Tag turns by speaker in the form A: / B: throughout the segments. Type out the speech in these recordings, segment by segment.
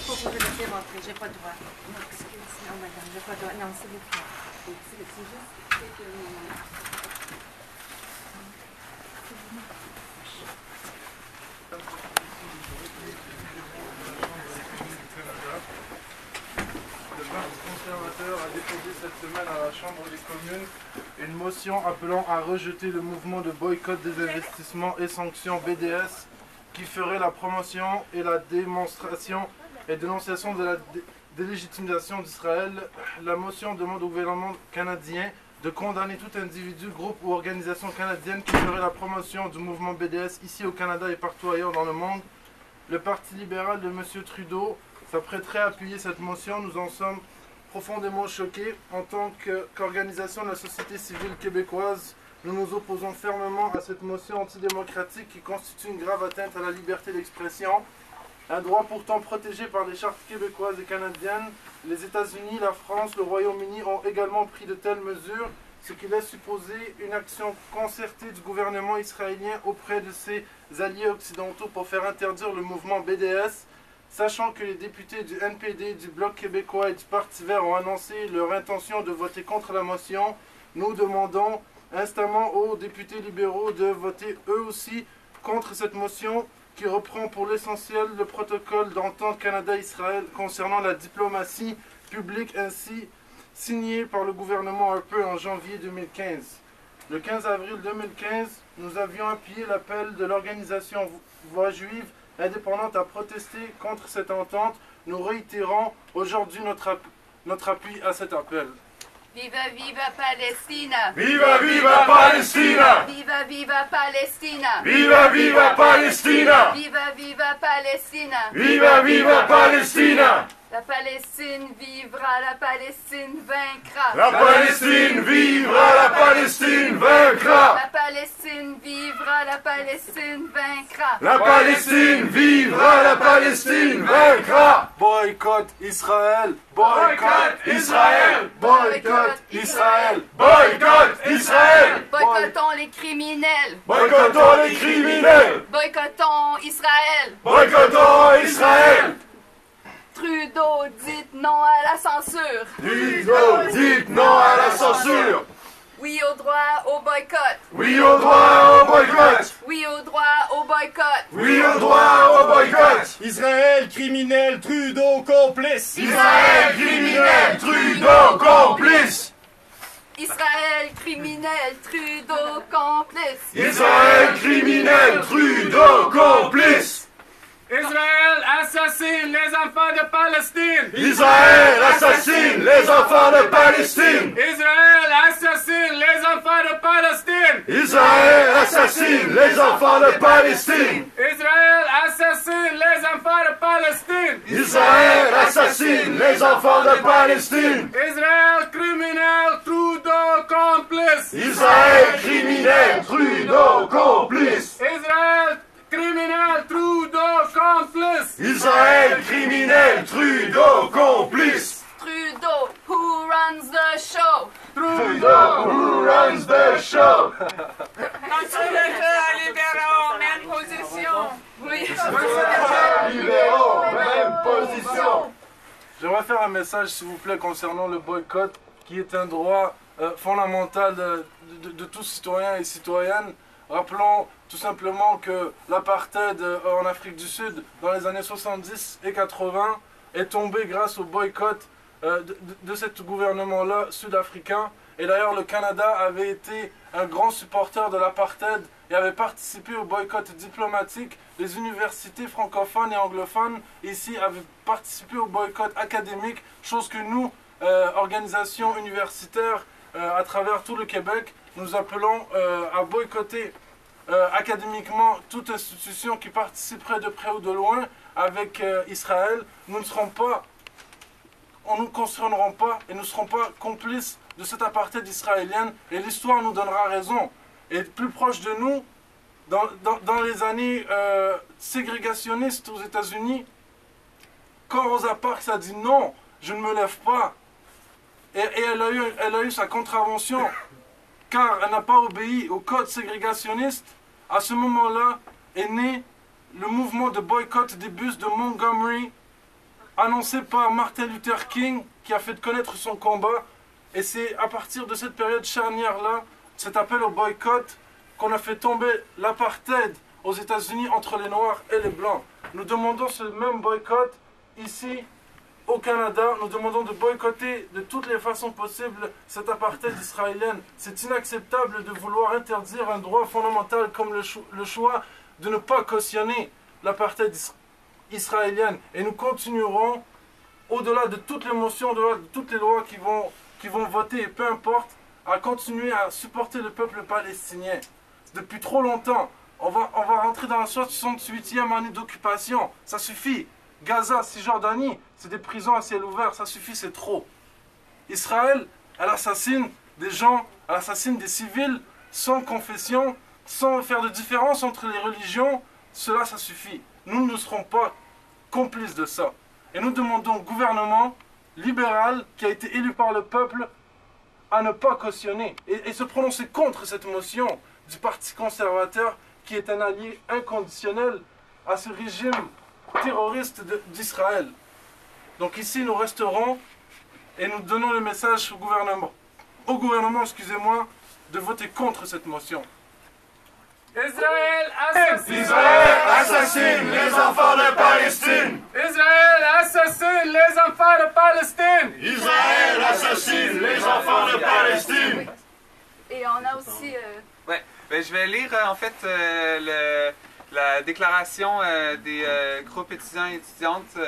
A: faut que je laisse rentrer, j'ai pas le droit. Non, excusez, non, madame, j'ai pas le droit. Non, s'il vous plaît. C'est juste quelques...
B: Le Parti conservateur a déposé cette semaine à la Chambre des communes une motion appelant à rejeter le mouvement de boycott des investissements et sanctions BDS qui ferait la promotion et la démonstration et dénonciation de la délégitimisation d'Israël. La motion demande au gouvernement canadien de condamner tout individu, groupe ou organisation canadienne qui ferait la promotion du mouvement BDS ici au Canada et partout ailleurs dans le monde. Le Parti libéral de M. Trudeau s'apprêterait à appuyer cette motion. Nous en sommes profondément choqués. En tant qu'organisation de la société civile québécoise, nous nous opposons fermement à cette motion antidémocratique qui constitue une grave atteinte à la liberté d'expression, un droit pourtant protégé par les chartes québécoises et canadiennes. Les États-Unis, la France, le Royaume-Uni ont également pris de telles mesures, ce qui laisse supposer une action concertée du gouvernement israélien auprès de ses alliés occidentaux pour faire interdire le mouvement BDS. Sachant que les députés du NPD, du Bloc québécois et du Parti vert ont annoncé leur intention de voter contre la motion, nous demandons instamment aux députés libéraux de voter eux aussi contre cette motion qui reprend pour l'essentiel le protocole d'entente Canada-Israël concernant la diplomatie publique ainsi signé par le gouvernement Harper en janvier 2015. Le 15 avril 2015, nous avions appuyé l'appel de l'organisation Voix juive indépendante à protester contre cette entente. Nous réitérons aujourd'hui notre appui à cet appel.
C: Viva viva Palestina!
D: Viva viva Palestina!
C: Viva viva Palestina!
D: Viva viva Palestina!
C: Viva viva Palestina!
D: Viva viva Palestina!
C: La Palestine vivra, la Palestine vaincra!
D: La Palestine vivra, la Palestine vaincra!
C: La Palestine vivra, la Palestine vaincra!
D: La Palestine vivra, la Palestine vaincra!
B: Boycott Israël!
D: Boycott Israël!
B: Boycott Israël!
D: Boycott Israël!
C: Boycottons les criminels!
D: Boycottons les criminels!
C: Boycottons Israël!
D: Boycottons Israël!
C: Trudeau, dites non à la censure!
D: Trudeau, dites non à la censure!
C: Oui au droit au boycott!
D: Oui au droit au boycott!
C: Oui au droit au boycott!
D: Oui au droit au boycott!
E: Israël criminel, Trudeau complice!
D: Israël criminel, Trudeau complice!
C: Israël criminel, Trudeau complice!
D: Israël criminel, Trudeau complice!
F: Israël assassine les enfants de Palestine!
D: Israël assassine les enfants de Palestine!
F: Israël assassine les enfants de Palestine!
D: Israël assassine les enfants de Palestine!
F: Israël assassine les enfants de Palestine!
D: Israël assassine les enfants de Palestine!
F: Israël criminel, Trudeau complice!
D: Israël criminel, Trudeau complice!
F: Israël criminel, Trudeau complice!
D: Israël criminel, Trudeau complice!
C: Trudeau, who runs the show?
D: Trudeau, who runs the show?
G: Conservateurs, libéraux, même position.
C: Oui.
D: Libéraux, même position.
B: J'aimerais faire un message, s'il vous plaît, concernant le boycott, qui est un droit fondamental de tous citoyens et citoyennes. Rappelons tout simplement que l'apartheid en Afrique du Sud, dans les années 70 et 80, est tombé grâce au boycott de ce gouvernement-là sud-africain. Et d'ailleurs, le Canada avait été un grand supporter de l'apartheid et avait participé au boycott diplomatique. Les universités francophones et anglophones ici avaient participé au boycott académique, chose que nous, organisations universitaires à travers tout le Québec, nous appelons à boycotter académiquement toute institution qui participerait de près ou de loin avec Israël. Nous ne serons pas, nous ne cautionnerons pas et nous ne serons pas complices de cette apartheid israélienne et l'histoire nous donnera raison. Et plus proche de nous, dans les années ségrégationnistes aux États-Unis, quand Rosa Parks a dit non, je ne me lève pas, et elle a eu sa contravention, car elle n'a pas obéi au code ségrégationniste, à ce moment-là est né le mouvement de boycott des bus de Montgomery annoncé par Martin Luther King qui a fait connaître son combat. Et c'est à partir de cette période charnière-là, cet appel au boycott, qu'on a fait tomber l'apartheid aux États-Unis entre les Noirs et les Blancs. Nous demandons ce même boycott ici au Canada. Nous demandons de boycotter de toutes les façons possibles cette apartheid israélienne. C'est inacceptable de vouloir interdire un droit fondamental comme le choix de ne pas cautionner l'apartheid israélienne. Et nous continuerons, au-delà de toutes les motions, au-delà de toutes les lois qui vont voter, peu importe, à continuer à supporter le peuple palestinien. Depuis trop longtemps, on va rentrer dans la 68e année d'occupation. Ça suffit. Gaza, Cisjordanie, c'est des prisons à ciel ouvert. Ça suffit, c'est trop. Israël, elle assassine des gens, elle assassine des civils sans confession, sans faire de différence entre les religions. Cela, ça suffit. Nous ne serons pas complices de ça. Et nous demandons au gouvernement libéral qui a été élu par le peuple à ne pas cautionner et se prononcer contre cette motion du Parti conservateur qui est un allié inconditionnel à ce régime terroriste d'Israël. Donc ici nous resterons et nous donnons le message au gouvernement, excusez-moi, de voter contre cette motion.
F: Israël
D: assassine les enfants de Palestine.
F: Israël assassine les enfants de Palestine.
D: Israël assassine les enfants de Palestine.
C: Et on a aussi...
H: Ouais, ben, je vais lire en fait la déclaration des groupes étudiants et étudiantes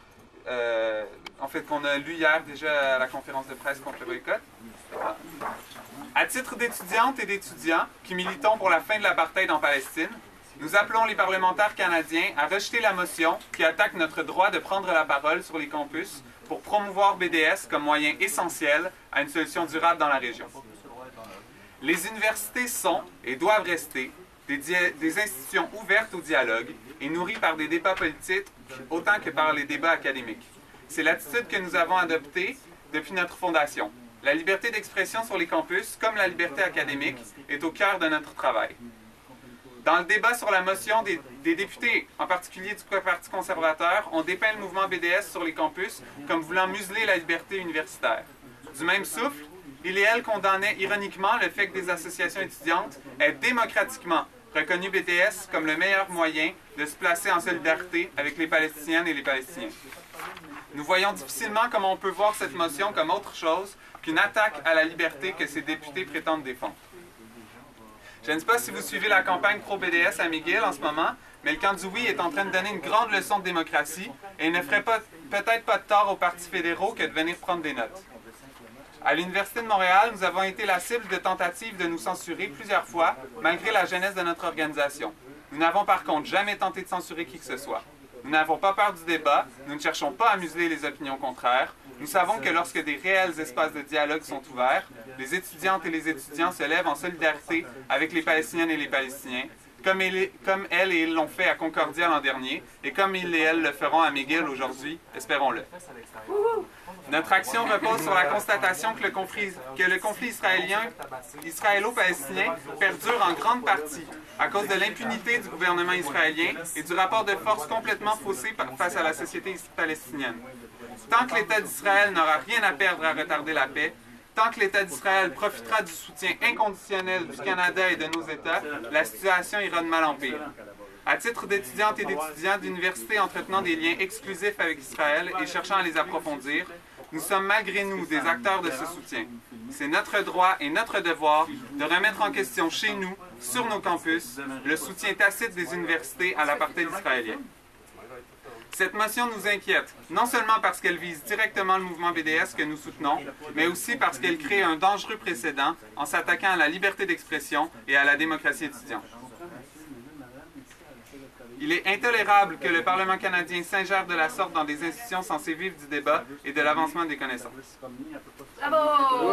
H: en fait qu'on a lu hier déjà à la conférence de presse contre le boycott. À titre d'étudiantes et d'étudiants qui militons pour la fin de l'apartheid en Palestine, nous appelons les parlementaires canadiens à rejeter la motion qui attaque notre droit de prendre la parole sur les campus pour promouvoir BDS comme moyen essentiel à une solution durable dans la région. Les universités sont et doivent rester des institutions ouvertes au dialogue et nourries par des débats politiques autant que par les débats académiques. C'est l'attitude que nous avons adoptée depuis notre fondation. La liberté d'expression sur les campus, comme la liberté académique, est au cœur de notre travail. Dans le débat sur la motion, des députés, en particulier du Parti conservateur, ont dépeint le mouvement BDS sur les campus comme voulant museler la liberté universitaire. Du même souffle, il et elle condamnaient ironiquement le fait que des associations étudiantes aient démocratiquement reconnu BDS comme le meilleur moyen de se placer en solidarité avec les Palestiniennes et les Palestiniens. Nous voyons difficilement comment on peut voir cette motion comme autre chose qu'une attaque à la liberté que ces députés prétendent défendre. Je ne sais pas si vous suivez la campagne pro-BDS à McGill en ce moment, mais le camp du oui est en train de donner une grande leçon de démocratie et il ne ferait peut-être pas de tort aux partis fédéraux que de venir prendre des notes. À l'Université de Montréal, nous avons été la cible de tentatives de nous censurer plusieurs fois, malgré la jeunesse de notre organisation. Nous n'avons par contre jamais tenté de censurer qui que ce soit. Nous n'avons pas peur du débat, nous ne cherchons pas à museler les opinions contraires. Nous savons que lorsque des réels espaces de dialogue sont ouverts, les étudiantes et les étudiants se lèvent en solidarité avec les Palestiniennes et les Palestiniens, comme elles et ils l'ont fait à Concordia l'an dernier, et comme ils et elles le feront à McGill aujourd'hui, espérons-le. Notre action repose sur la constatation que le conflit israélo-palestinien perdure en grande partie à cause de l'impunité du gouvernement israélien et du rapport de force complètement faussé face à la société palestinienne. Tant que l'État d'Israël n'aura rien à perdre à retarder la paix, tant que l'État d'Israël profitera du soutien inconditionnel du Canada et de nos États, la situation ira de mal en pire. À titre d'étudiantes et d'étudiants d'universités entretenant des liens exclusifs avec Israël et cherchant à les approfondir, nous sommes malgré nous des acteurs de ce soutien. C'est notre droit et notre devoir de remettre en question chez nous, sur nos campus, le soutien tacite des universités à l'apartheid israélien. Cette motion nous inquiète, non seulement parce qu'elle vise directement le mouvement BDS que nous soutenons, mais aussi parce qu'elle crée un dangereux précédent en s'attaquant à la liberté d'expression et à la démocratie étudiante. Il est intolérable que le Parlement canadien s'ingère de la sorte dans des institutions censées vivre du débat et de l'avancement des connaissances.
C: Bravo!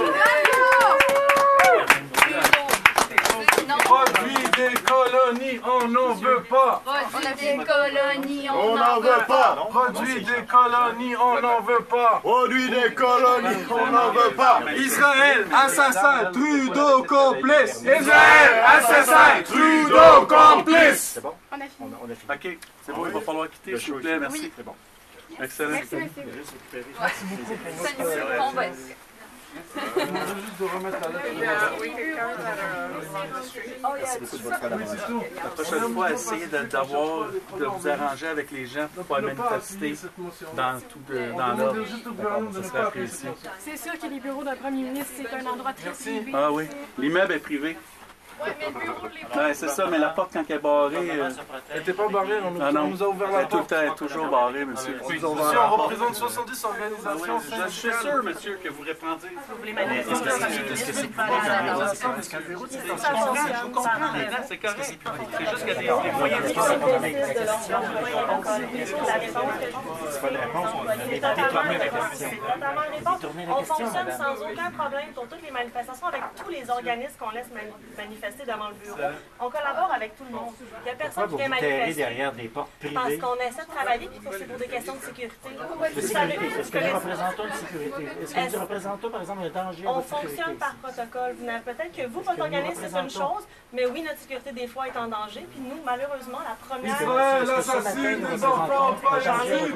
B: Produits des colonies, on n'en veut pas.
C: Produits des colonies,
D: On n'en veut pas.
B: Produits des colonies, on n'en veut pas.
D: Produits des colonies, on n'en veut pas.
E: Israël, assassin, Trudeau, complice.
F: Israël assassin, Trudeau complice.
B: Ok, c'est bon, il va falloir quitter, s'il vous plaît, merci.
E: Excellent.
A: Merci beaucoup.
C: Bon, ben,
B: On demande juste de remettre la lettre.
G: We could cover that along the street.
E: Merci beaucoup de votre
B: Oui,
E: collaboration.
B: c'est tout.
E: La prochaine fois, essayez de vous arranger avec les gens pour pas manifester dans l'ordre. Ça serait apprécié.
I: C'est sûr que les bureaux d'un premier ministre, c'est un endroit très privé.
E: Ah oui, l'immeuble est privé.
C: oui, mais le bureau de les
E: Ouais, c'est ça, mais la porte, quand elle est barrée,
B: Elle n'était pas barrée, on nous a ouvert
E: elle
B: la
E: est tout le
B: porte.
E: temps, elle est toujours barrée, monsieur.
B: Monsieur, on représente 70 organisations.
E: Je suis sûr, monsieur, que vous répondez. Je comprends maintenant, c'est correct. C'est juste que des moyens
J: C'est totalement réponse. On fonctionne sans aucun problème pour toutes les manifestations avec tous les organismes qu'on laisse manifester devant le bureau. On collabore avec tout le monde. Il n'y a personne qui vient manifester.
K: Derrière des portes
J: Parce
K: privées.
J: qu'on essaie de travailler puis c'est pour des questions de sécurité.
K: De sécurité. Est-ce que nous représentons une sécurité? Est-ce que nous représentons, par exemple, un danger à
J: On
K: votre
J: fonctionne
K: sécurité?
J: par protocole. Peut-être que vous, votre organisme, c'est une chose, mais oui, notre sécurité, des fois, est en danger. Puis nous, malheureusement, la première...
B: Israël assassine les enfants palestiniens.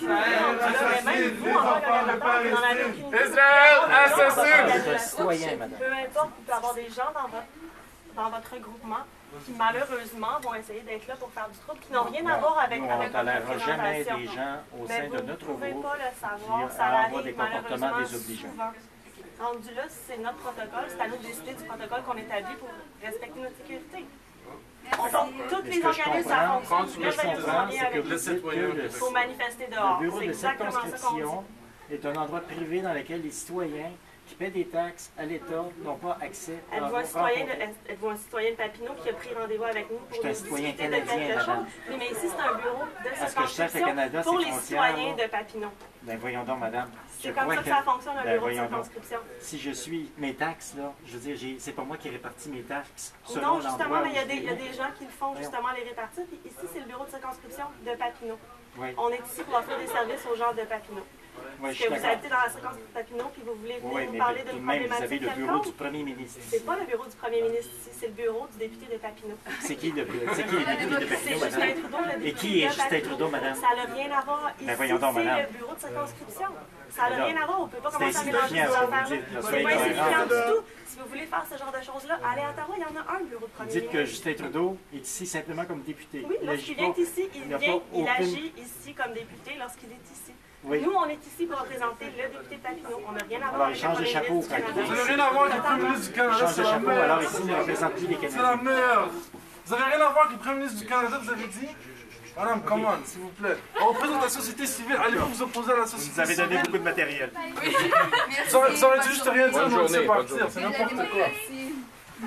J: Même vous, en tant qu'organisateur, vous n'en avez aucune idée.
F: Israël assassine!
K: C'est un citoyen, madame.
J: Peu importe, il peut y avoir des gens dans votre regroupement qui, malheureusement, vont essayer d'être là pour faire du trouble, qui n'ont rien à voir avec
K: Nous, on
J: votre
K: ne tolérera jamais
J: représentation.
K: des gens au
J: Mais
K: sein
J: vous
K: de
J: ne
K: notre
J: pouvez
K: groupe
J: pas le savoir,
K: qui
J: ça
K: envoient
J: arrive
K: des comportements
J: malheureusement
K: désobligeants.
J: souvent. Rendu là, c'est notre protocole, c'est à nous de décider du protocole qu'on établit pour respecter notre sécurité. Toutes les organismes, ça fonctionne merveilleusement bien avec nous. Il faut manifester
K: Le
J: dehors.
K: bureau
J: C'est
K: de
J: exactement ça qu'on dit.
K: circonscription est un endroit privé dans lequel les citoyens qui paient des taxes à l'État n'ont pas accès à
J: Êtes-vous un citoyen de Papineau qui a pris rendez-vous avec nous pour
K: Je suis un citoyen
J: discuter de
K: canadien,
J: quelque chose?
K: madame.
J: Oui, mais ici, c'est un bureau de
K: Est-ce que je sais que le Canada,
J: circonscription pour
K: c'est
J: les
K: frontière,
J: citoyens
K: là?
J: de Papineau.
K: Ben voyons donc, madame.
J: C'est
K: Je
J: comme
K: crois
J: ça que ça fonctionne, un
K: Ben
J: bureau de
K: voyons donc.
J: circonscription.
K: Si je suis mes taxes, là, je veux dire, c'est pas moi qui répartis mes taxes selon
J: Non, justement,
K: l'endroit
J: mais
K: où
J: il y a
K: je
J: des
K: vis.
J: gens qui le font justement les répartir. Puis ici, c'est le bureau de circonscription de Papineau.
K: Oui.
J: On est ici pour offrir des services aux gens de Papineau.
K: Oui, je
J: Que
K: suis
J: vous
K: d'accord.
J: habitez dans la circonscription de Papineau puis vous voulez venir
K: Oui,
J: nous
K: mais
J: parler
K: tout
J: d'une
K: de même, vous avez
J: problématique
K: le bureau du
J: quelconque.
K: premier ministre.
J: C'est pas le bureau du premier ministre ici, c'est le bureau du député de Papineau.
K: C'est qui le député de Papineau,
J: C'est
K: madame?
J: Justin Trudeau, le député
K: Et qui est
J: de
K: Justin
J: Papineau.
K: Trudeau, madame?
J: Ça n'a rien à voir. Ici,
K: voyons donc, madame.
J: c'est le bureau de circonscription. Ça n'a rien à voir. On ne peut pas
K: C'est
J: commencer à mélanger ces
K: insignifiant, ce que vous
J: affaires-là.
K: dites, là.
J: C'est
K: Soyez
J: pas insignifiant
K: tolérants.
J: du tout. Si vous voulez faire ce genre de choses-là, allez à Ottawa, il y en a un bureau de
K: Vous
J: premier
K: dites que
J: ministre.
K: Justin Trudeau est ici simplement comme député.
J: Oui,
K: Il agit
J: lorsqu'il vient
K: pas-
J: ici, il
K: n'a
J: vient,
K: pas
J: il
K: aucune-
J: agit ici comme député lorsqu'il est ici.
K: Oui.
J: Nous, on est ici pour représenter le député de Papineau. On n'a rien à voir
K: Alors,
J: avec
K: il
J: le
K: change de
J: premier
K: chapeau,
J: ministre du
K: Papineau.
J: Canada.
B: Vous n'avez rien à voir avec le Premier ministre du Canada,
K: Change
B: c'est
K: de
B: la
K: chapeau,
B: meilleure.
K: alors ici, il ne représente plus les
B: C'est la
K: Canadiens.
B: meilleure. Vous avez rien à voir avec le Premier ministre du Canada, vous avez dit? Madame, come on, s'il vous plaît. On représente la société civile. Allez-vous vous opposer à la société
K: Vous avez donné
B: civile?
K: beaucoup de matériel.
B: Ça aurait dû juste rien dire,
D: Bonne
B: nous on
D: journée,
B: sait
D: bonne
B: partir,
D: journée.
B: c'est
C: La
B: n'importe quoi.
C: démocratie.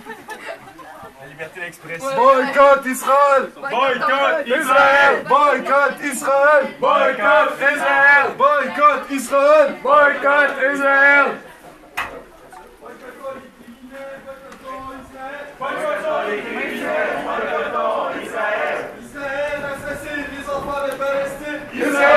K: La liberté d'expression.
B: Boycott Israël!
C: Boycott
B: Israël! Boycott Israël! Boycott Israël! Boycott Israël! Boycott Israël! Israël assassine les enfants de Palestine! Israël